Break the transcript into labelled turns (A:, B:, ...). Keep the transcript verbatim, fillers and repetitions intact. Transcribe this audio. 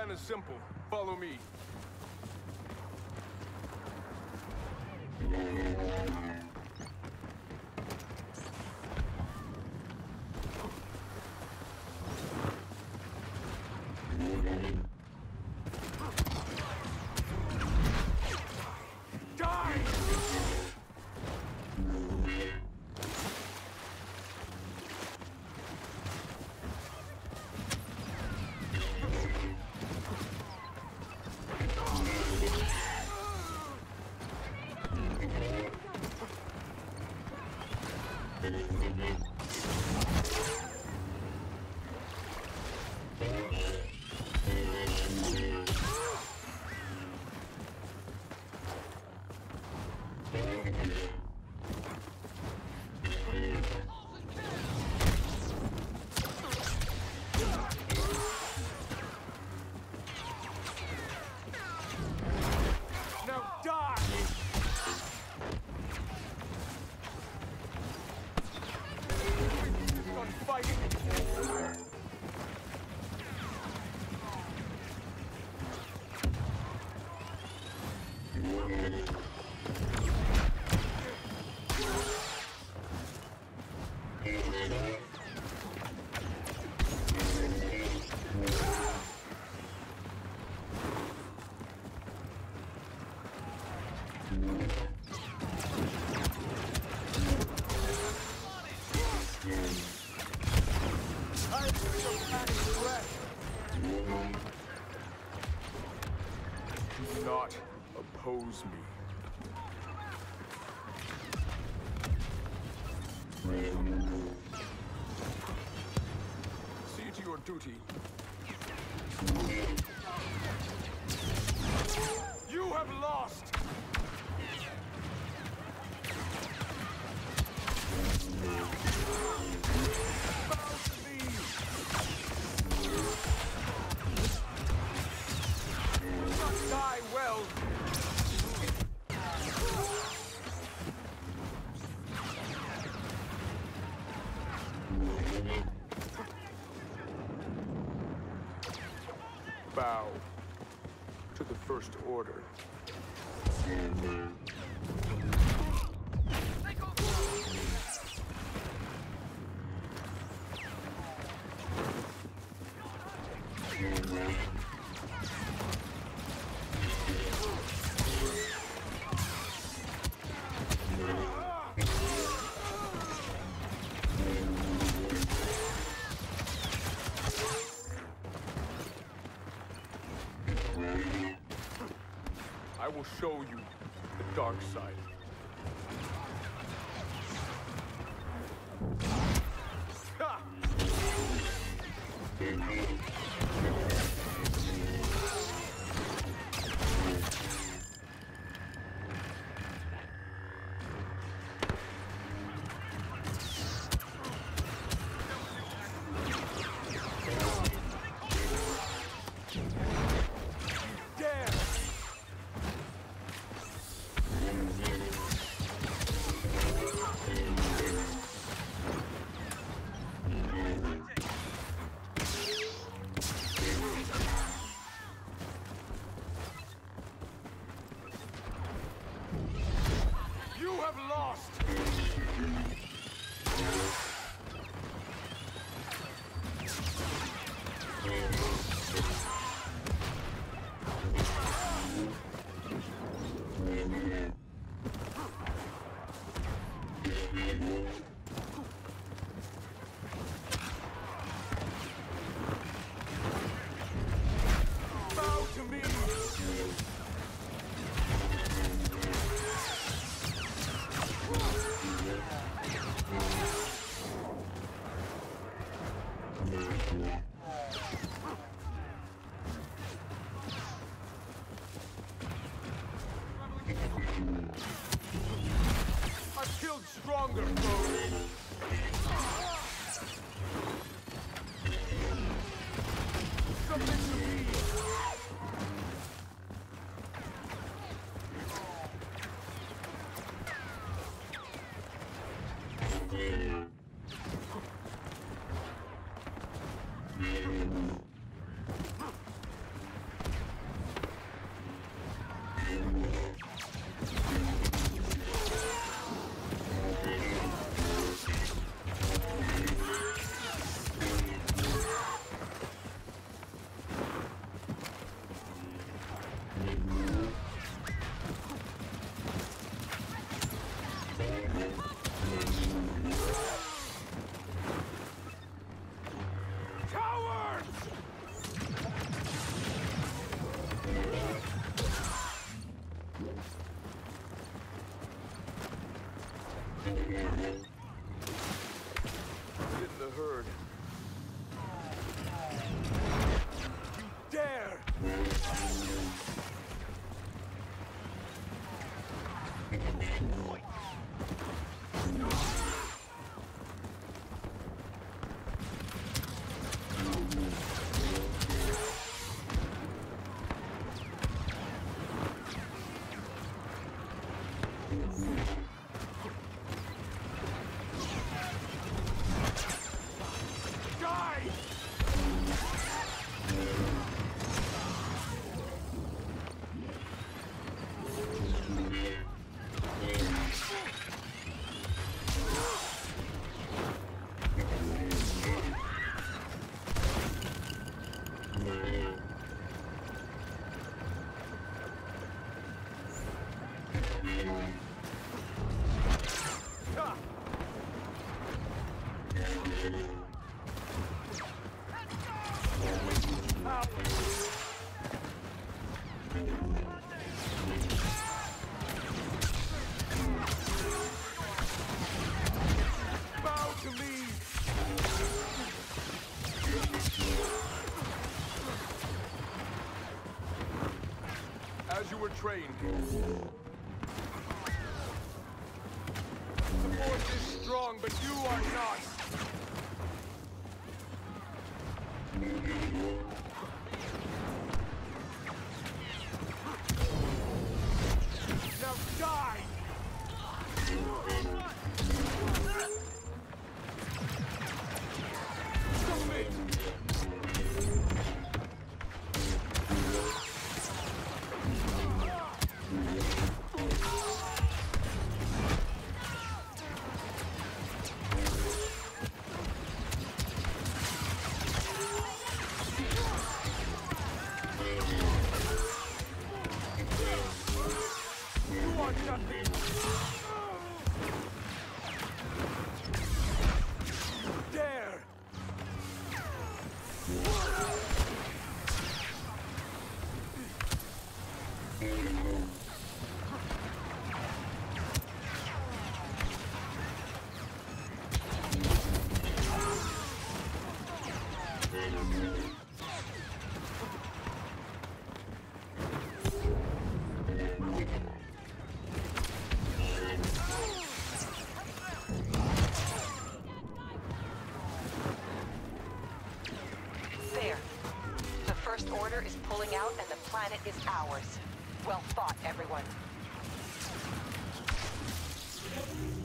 A: plan is simple. Follow me. Do not oppose me. See to your duty. You have lost! Bow to me! Do not die well! Bow to the First Order. I will show you the dark side. Ha! You have lost! Bow to me! I've killed stronger foes. Submit to me. Get in the herd. You dare! Bow to me! As you were trained. The force is strong, but you are not. Now die! Stop it! You are nothing! Dare!
B: There. The First Order is pulling out and the planet is ours. Well fought, everyone.